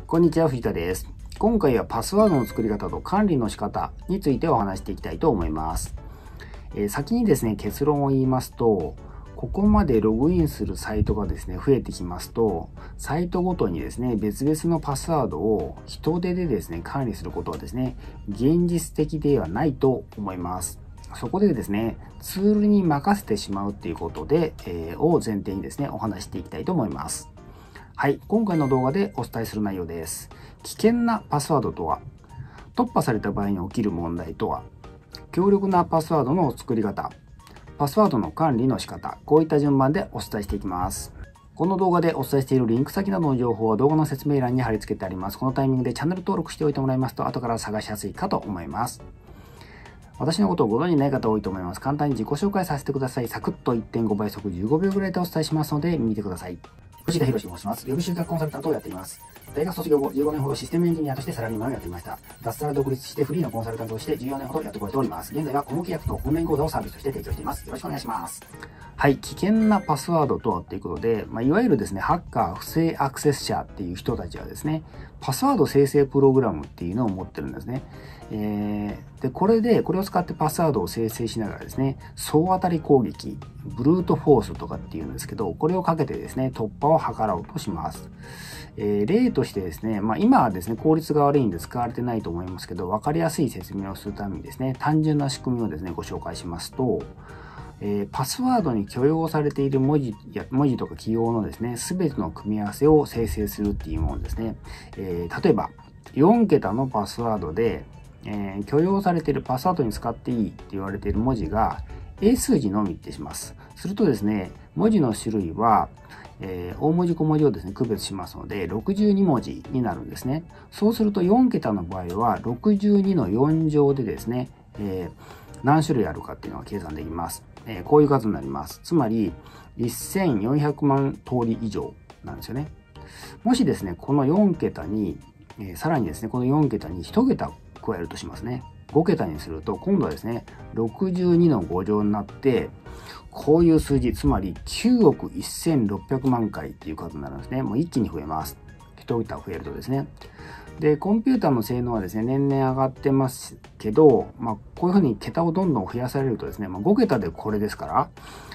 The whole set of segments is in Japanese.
こんにちは、藤田です。今回はパスワードの作り方と管理の仕方についてお話していきたいと思います。先にですね、結論を言いますと、ここまでログインするサイトがですね、増えてきますと、サイトごとにですね、別々のパスワードを人手でですね、管理することはですね、現実的ではないと思います。そこでですね、ツールに任せてしまうっていうことで、を前提にですね、お話していきたいと思います。はい、今回の動画でお伝えする内容です。危険なパスワードとは、突破された場合に起きる問題とは、強力なパスワードの作り方、パスワードの管理の仕方、こういった順番でお伝えしていきます。この動画でお伝えしているリンク先などの情報は動画の説明欄に貼り付けてあります。このタイミングでチャンネル登録しておいてもらいますと、後から探しやすいかと思います。私のことをご存じない方多いと思います。簡単に自己紹介させてください。サクッと 1.5 倍速15秒ぐらいでお伝えしますので、見てください。藤田博と申します。ウェブ集客コンサルタントをやっています。大学卒業後15年ほどシステムエンジニアとしてサラリーマンをやっていました。脱サラ独立してフリーのコンサルタントとして14年ほどやってこれております。現在は顧問契約とオンライン講座をサービスとして提供しています。よろしくお願いします。はい、危険なパスワードとはということで、いわゆるですね、ハッカー、不正アクセス者っていう人たちはですね、パスワード生成プログラムっていうのを持ってるんですね。で、これを使ってパスワードを生成しながらですね、総当たり攻撃、ブルートフォースとかっていうんですけど、これをかけてですね、突破を図ろうとします。例としてですね、今はですね、効率が悪いんで使われてないと思いますけど、わかりやすい説明をするためにですね、単純な仕組みをですね、ご紹介しますと、パスワードに許容されている文字とか記号のですね、すべての組み合わせを生成するっていうものですね。例えば、4桁のパスワードで、許容されているパスワードに使っていいって言われている文字が英数字のみってします。するとですね、文字の種類は、大文字小文字をですね、区別しますので、62文字になるんですね。そうすると4桁の場合は、62の4乗でですね、何種類あるかっていうのが計算できます。こういう数になります。つまり、1400万通り以上なんですよね。もしですね、この4桁に、さらにですね、この4桁に1桁加えるとしますね。5桁にすると、今度はですね、62の5乗になって、こういう数字、つまり9億1600万回っていう数になるんですね。もう一気に増えます。1桁増えるとですね。で、コンピューターの性能はですね、年々上がってますけど、こういうふうに桁をどんどん増やされるとですね、5桁でこれですから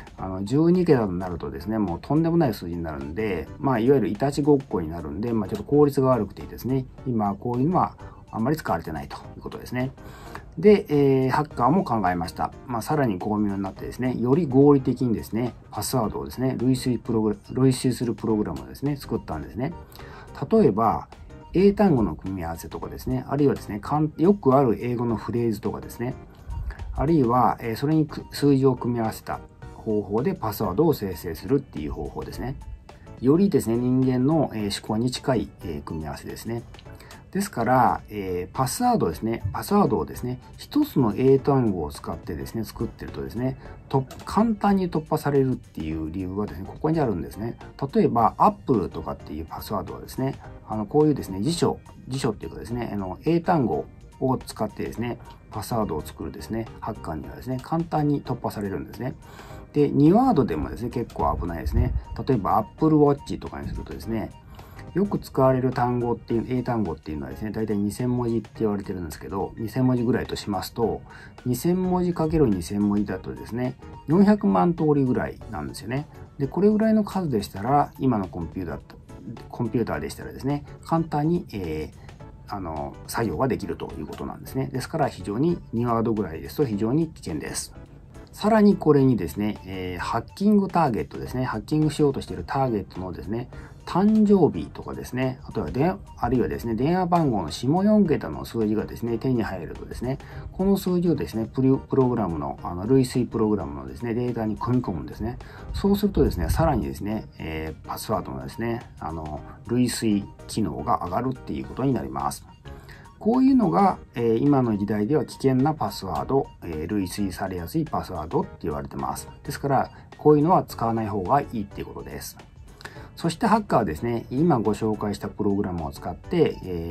、12桁になるとですね、もうとんでもない数字になるんで、いわゆるいたちごっこになるんで、ちょっと効率が悪くてですね、今こういうのはあんまり使われてないということですね。で、ハッカーも考えました。さらに巧妙になってですね、より合理的にですね、パスワードをですね、類推するプログラムをですね、作ったんですね。例えば、英単語の組み合わせとかですね、あるいはですね、よくある英語のフレーズとかですね、あるいは、それに数字を組み合わせた方法でパスワードを生成するっていう方法ですね。よりですね、人間の思考に近い組み合わせですね。ですから、パスワードをですね、一つの英単語を使ってですね、作ってるとですね、簡単に突破されるっていう理由がですね、ここにあるんですね。例えば、Apple とかっていうパスワードはですね、こういうですね、辞書っていうかですね、英単語を使ってですね、パスワードを作るですね、ハッカーにはですね、簡単に突破されるんですね。で、2ワードでもですね、結構危ないですね。例えば、Apple Watch とかにするとですね、よく使われる単語っていう、英単語っていうのはですね、だいたい2000文字って言われてるんですけど、2000文字ぐらいとしますと、2000文字 ×2000 文字だとですね、400万通りぐらいなんですよね。で、これぐらいの数でしたら、今のコンピューターでしたらですね、簡単に、作業ができるということなんですね。ですから非常に2ワードぐらいですと非常に危険です。さらにこれにですね、ハッキングターゲットですね、ハッキングしようとしているターゲットのですね、誕生日とかですね、あるいはですね、電話番号の下4桁の数字がですね、手に入るとですね、この数字をですね、プログラムの、類推プログラムのですね、データに組み込むんですね。そうするとですね、さらにですね、パスワードのですね、類推機能が上がるっていうことになります。こういうのが、今の時代では危険なパスワード、類推されやすいパスワードって言われてます。ですから、こういうのは使わない方がいいっていうことです。そしてハッカーはですね、今ご紹介したプログラムを使って、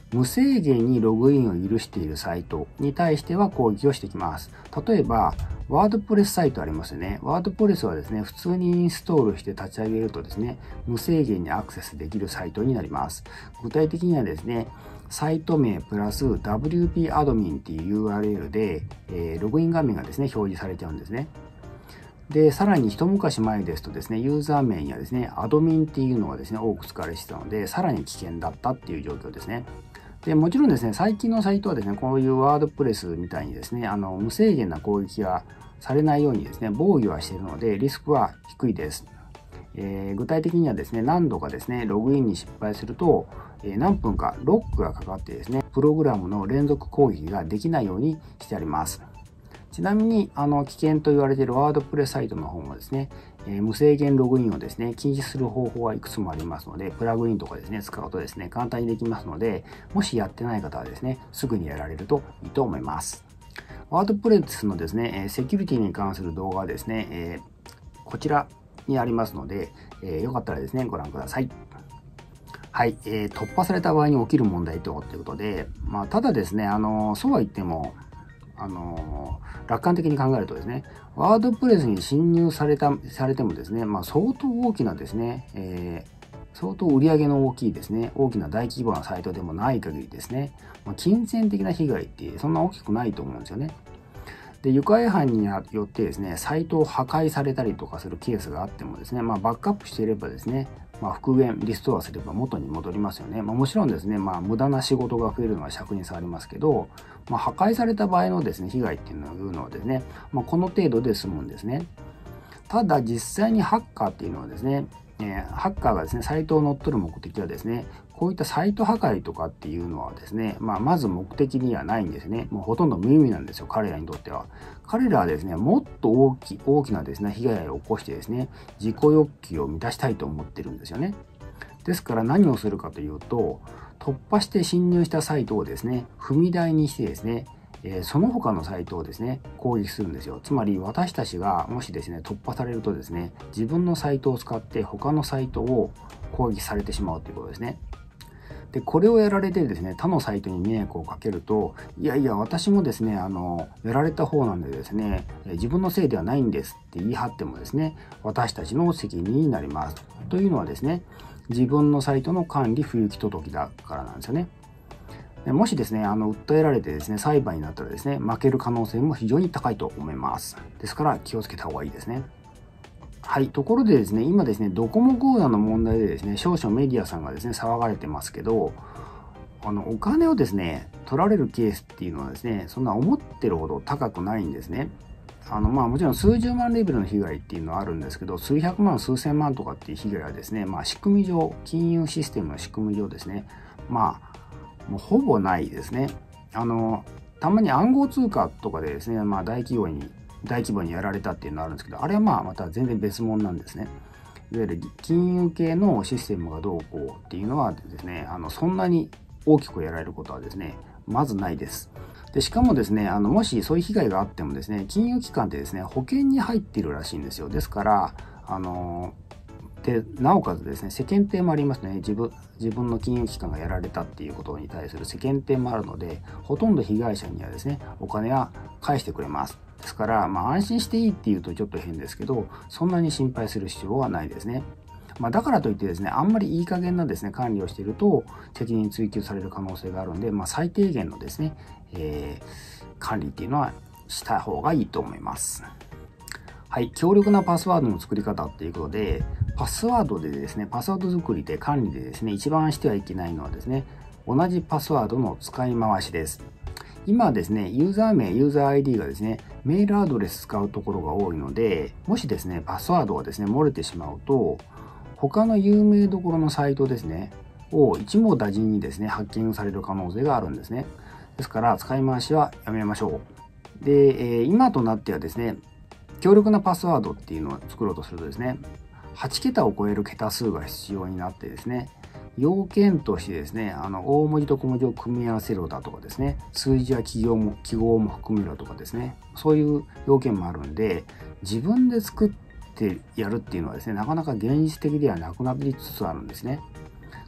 無制限にログインを許しているサイトに対しては攻撃をしてきます。例えば、ワードプレスサイトありますよね。ワードプレスはですね、普通にインストールして立ち上げるとですね、無制限にアクセスできるサイトになります。具体的にはですね、サイト名プラス WP アドミンっていう URL で、ログイン画面がですね、表示されちゃうんですね。で、さらに一昔前ですとですね、ユーザー名にはですね、アドミンっていうのがですね、多く使われていたので、さらに危険だったっていう状況ですね。で、もちろんですね、最近のサイトはですね、こういうワードプレスみたいにですね、無制限な攻撃がされないようにですね、防御はしているので、リスクは低いです。具体的にはですね、何度かですね、ログインに失敗すると、何分かロックがかかってですね、プログラムの連続攻撃ができないようにしてあります。ちなみに、危険と言われているワードプレスサイトの方もですね、無制限ログインをですね、禁止する方法はいくつもありますので、プラグインとかですね、使うとですね、簡単にできますので、もしやってない方はですね、すぐにやられるといいと思います。ワードプレスのですね、セキュリティに関する動画はですね、こちらにありますので、よかったらですね、ご覧ください。はい、突破された場合に起きる問題ということで、ただですね、そうは言っても、楽観的に考えるとですね、ワードプレスに侵入されてもですね、相当大きなですね、相当売り上げの大きいですね、大きな大規模なサイトでもない限りですね、金銭的な被害ってそんな大きくないと思うんですよね。で、愉快犯によってですね、サイトを破壊されたりとかするケースがあってもですね、バックアップしていればですね、復元、リストアすれば元に戻りますよね。もちろんですね、無駄な仕事が増えるのは尺に触りますけど、破壊された場合のですね、被害っていうのはですね、この程度で済むんですね。ただ実際にハッカーっていうのはですね、ハッカーがですね、サイトを乗っ取る目的はですね、こういったサイト破壊とかっていうのはですね、まず目的にはないんですね。もうほとんど無意味なんですよ、彼らにとっては。彼らはですね、もっと大きなですね、被害を起こしてですね、自己欲求を満たしたいと思ってるんですよね。ですから何をするかというと、突破して侵入したサイトをですね、踏み台にしてですね、その他のサイトをですね、攻撃するんですよ。つまり私たちがもしですね、突破されるとですね、自分のサイトを使って他のサイトを攻撃されてしまうということですね。で、これをやられてですね、他のサイトに迷惑をかけると、いやいや、私もですね、やられた方なんでですね、自分のせいではないんですって言い張ってもですね、私たちの責任になります。というのはですね、自分のサイトの管理不行き届きだからなんですよね。もしですね、訴えられてですね、裁判になったらですね、負ける可能性も非常に高いと思います。ですから気をつけた方がいいですね。はい。ところでですね、今ですね、ドコモ口座の問題でですね、少々メディアさんがですね、騒がれてますけど、お金をですね、取られるケースっていうのはですね、そんな思ってるほど高くないんですね。もちろん数十万レベルの被害っていうのはあるんですけど、数百万、数千万とかっていう被害はですね、仕組み上、金融システムの仕組み上ですね、もうほぼないですね。たまに暗号通貨とかでですね、大規模にやられたっていうのがあるんですけど、あれはまた全然別物なんですね。いわゆる金融系のシステムがどうこうっていうのはですね、そんなに大きくやられることはですね、まずないです。で、しかもですね、もしそういう被害があってもですね、金融機関ってですね、保険に入っているらしいんですよ。ですから、で、なおかつですね、世間体もありますね。自分の金融機関がやられたっていうことに対する世間体もあるので、ほとんど被害者にはですね、お金は返してくれます。ですから、安心していいっていうとちょっと変ですけど、そんなに心配する必要はないですね。だからといってですね、あんまりいい加減なですね、管理をしていると責任追及される可能性があるんで、最低限のですね、管理っていうのはした方がいいと思います。はい、強力なパスワードの作り方っていうことで、パスワード作りで管理でですね、一番してはいけないのはですね、同じパスワードの使い回しです。今ですね、ユーザー名、ユーザー ID がですね、メールアドレス使うところが多いので、もしですね、パスワードがですね、漏れてしまうと、他の有名どころのサイトですね、を一網打尽にですね、ハッキングされる可能性があるんですね。ですから、使い回しはやめましょう。で、今となってはですね、強力なパスワードっていうのを作ろうとするとですね、8桁を超える桁数が必要になってですね、要件としてですね、大文字と小文字を組み合わせろだとかですね、数字や記号も含めろとかですね、そういう要件もあるんで、自分で作ってやるっていうのはですね、なかなか現実的ではなくなりつつあるんですね。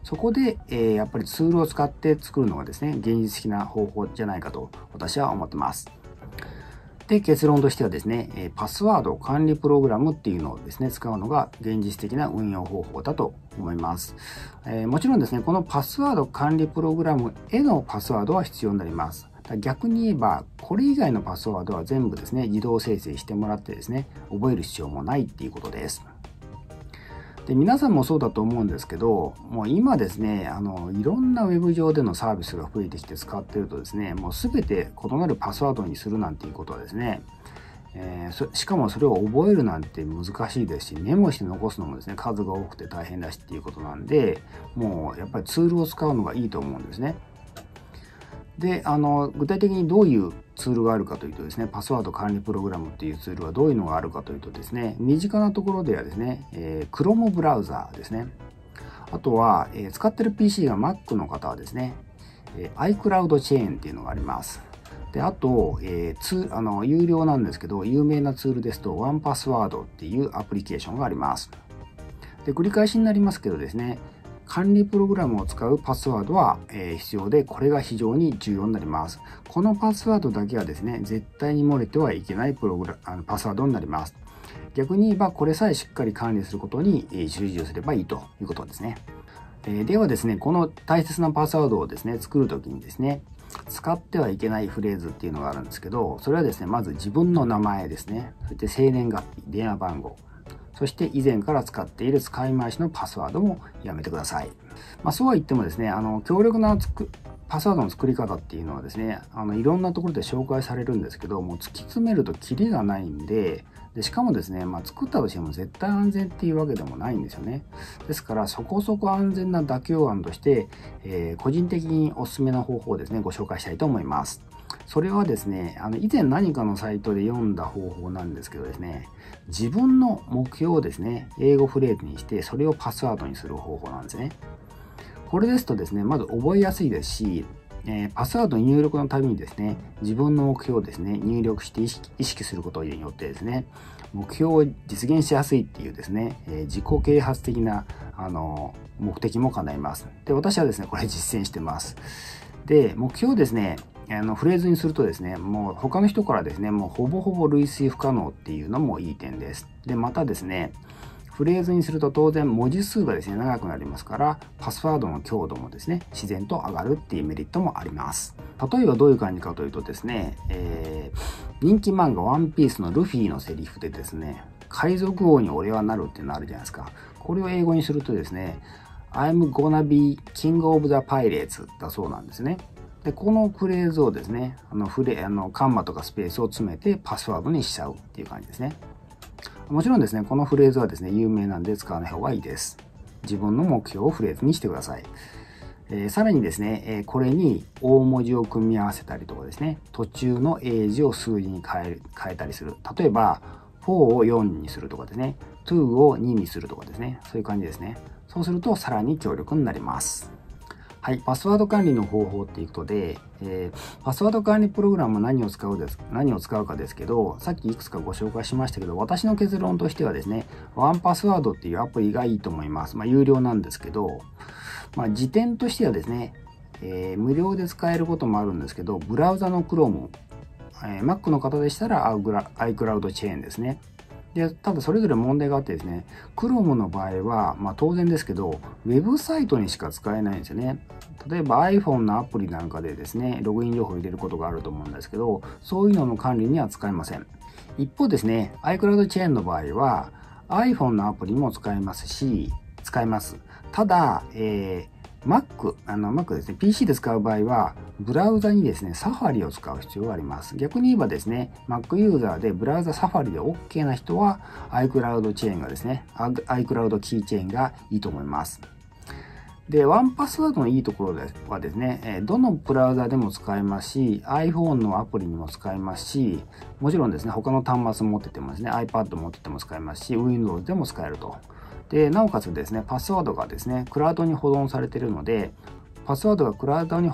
そこで、やっぱりツールを使って作るのがですね、現実的な方法じゃないかと私は思ってます。で、結論としてはですね、パスワード管理プログラムっていうのをですね、使うのが現実的な運用方法だと思います。もちろんですね、このパスワード管理プログラムへのパスワードは必要になります。逆に言えば、これ以外のパスワードは全部ですね、自動生成してもらってですね、覚える必要もないっていうことです。で、皆さんもそうだと思うんですけど、もう今ですね、いろんなウェブ上でのサービスが増えてきて使ってるとですね、もうすべて異なるパスワードにするなんていうことはですね、しかもそれを覚えるなんて難しいですし、メモして残すのもですね、数が多くて大変だしっていうことなんで、もうやっぱりツールを使うのがいいと思うんですね。で、具体的にどういうツールがあるかというとですね、パスワード管理プログラムっていうツールはどういうのがあるかというとですね、身近なところではですね、Chrome ブラウザーですね。あとは、使ってる PC が Mac の方はですね、iCloud チェーンっていうのがあります。で、あと、有料なんですけど、有名なツールですと、OnePassword っていうアプリケーションがあります。で、繰り返しになりますけどですね、管理プログラムを使うパスワードは必要で、これが非常に重要になります。このパスワードだけはですね、絶対に漏れてはいけないパスワードになります。逆に言えば、これさえしっかり管理することに集中すればいいということですね。ではですね、この大切なパスワードをですね、作るときにですね、使ってはいけないフレーズっていうのがあるんですけど、それはですね、まず自分の名前ですね、そして生年月日、電話番号、そして以前から使っている使い回しのパスワードもやめてください。そうは言ってもですね、強力なパスワードの作り方っていうのはですね、いろんなところで紹介されるんですけど、もう突き詰めるとキリがないんで、しかもですね、作ったとしても絶対安全っていうわけでもないんですよね。ですから、そこそこ安全な妥協案として、個人的におすすめな方法をですね、ご紹介したいと思います。それはですね、以前何かのサイトで読んだ方法なんですけどですね、自分の目標をですね、英語フレーズにして、それをパスワードにする方法なんですね。これですとですね、まず覚えやすいですし、パスワード入力のたびにですね、自分の目標をですね、入力して意識することによってですね、目標を実現しやすいっていうですね、自己啓発的な、目的も叶います。で、私はですね、これ実践してます。で、目標をですね、フレーズにするとですね、もう他の人からですね、もうほぼほぼ類推不可能っていうのもいい点です。で、またですね、フレーズにすると当然文字数がですね、長くなりますから、パスワードの強度もですね、自然と上がるっていうメリットもあります。例えばどういう感じかというとですね、人気漫画ワンピースのルフィのセリフでですね、海賊王に俺はなるっていうのあるじゃないですか。これを英語にするとですね、I'm gonna be king of the pirates だそうなんですね。で、このフレーズをですね、カンマとかスペースを詰めてパスワードにしちゃうっていう感じですね。もちろんですね、このフレーズはですね、有名なんで使わない方がいいです。自分の目標をフレーズにしてください。さらにですね、これに大文字を組み合わせたりとかですね、途中の英字を数字に変えたりする。例えば、4を4にするとかですね、2を2にするとかですね、そういう感じですね。そうするとさらに強力になります。はい、パスワード管理の方法っていうことで、パスワード管理プログラムは何を使うかですけど、さっきいくつかご紹介しましたけど、私の結論としてはですね、ワンパスワードっていうアプリがいいと思います。有料なんですけど、時点としてはですね、無料で使えることもあるんですけど、ブラウザの Chrome、Mac の方でしたら iCloud チェーンですね。で、ただそれぞれ問題があってですね、Chrome の場合は、当然ですけど、ウェブサイトにしか使えないんですよね。例えば iPhone のアプリなんかでですね、ログイン情報を入れることがあると思うんですけど、そういうのの管理には使えません。一方ですね、iCloud チェーンの場合は、iPhone のアプリも使えますし、使えます。ただ、Mac ですね、PC で使う場合は、ブラウザにですね、サファリを使う必要があります。逆に言えばですね、Mac ユーザーでブラウザサファリで OK な人は、iCloud チェーンがですね、iCloud キーチェーンがいいと思います。で、ワンパスワードのいいところはですね、どのブラウザでも使えますし、iPhone のアプリにも使えますし、もちろんですね、他の端末持っててもですね、iPad 持ってても使えますし、Windows でも使えると。で、なおかつですね、パスワードがですね、クラウドに保存されているので、端末が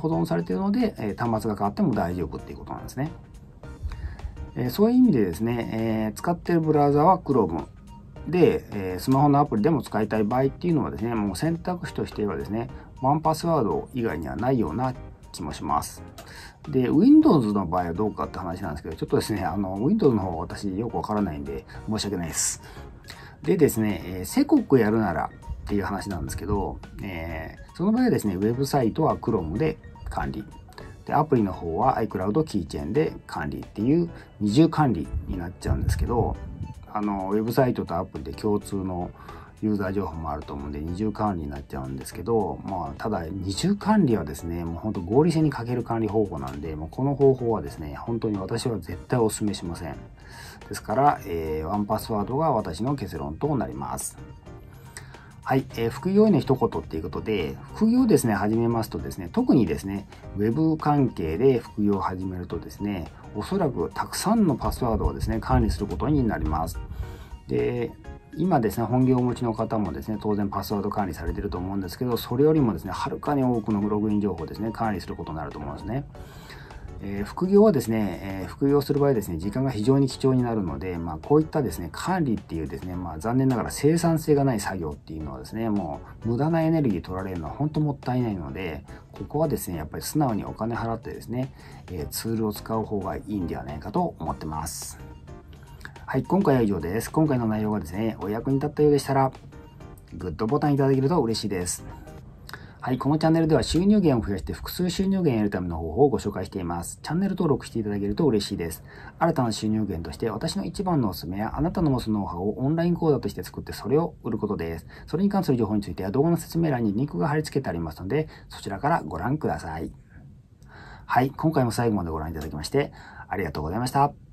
変わっても大丈夫っていうことなんですね。そういう意味でですね、使っているブラウザは Chrome で、スマホのアプリでも使いたい場合っていうのはですね、もう選択肢としてはですね、ワンパスワード以外にはないような気もします。で、Windows の場合はどうかって話なんですけど、ちょっとですね、Windows の方は私よくわからないんで、申し訳ないです。でですね、セコックやるならっていう話なんですけど、その場合はですね、ウェブサイトは Chrome で管理。で、アプリの方は iCloud キーチェーンで管理っていう二重管理になっちゃうんですけど、ウェブサイトとアプリで共通のユーザー情報もあると思うんで二重管理になっちゃうんですけど、ただ二重管理はですね、もう本当合理性に欠ける管理方法なんで、もうこの方法はですね、本当に私は絶対お勧めしません。ですから、ワンパスワードが私の結論となります。はい、副業への一言っていうことで、副業をですね、始めますとですね、特にですね、ウェブ関係で副業を始めるとですね、おそらくたくさんのパスワードをですね、管理することになります。で、今ですね、本業をお持ちの方もですね、当然パスワード管理されていると思うんですけど、それよりもですね、はるかに多くのログイン情報をですね、管理することになると思うんですね。副業はですね、副業する場合ですね、時間が非常に貴重になるので、こういったですね、管理っていうですね、残念ながら生産性がない作業っていうのはですね、もう無駄なエネルギー取られるのは本当もったいないので、ここはですね、やっぱり素直にお金払ってですね、ツールを使う方がいいんではないかと思ってます。はい、今回は以上です。今回の内容がですね、お役に立ったようでしたら、グッドボタンいただけると嬉しいです。はい、このチャンネルでは収入源を増やして複数収入源を得るための方法をご紹介しています。チャンネル登録していただけると嬉しいです。新たな収入源として私の一番のおすすめやあなたの持つノウハウをオンライン講座として作ってそれを売ることです。それに関する情報については動画の説明欄にリンクが貼り付けてありますので、そちらからご覧ください。はい、今回も最後までご覧いただきましてありがとうございました。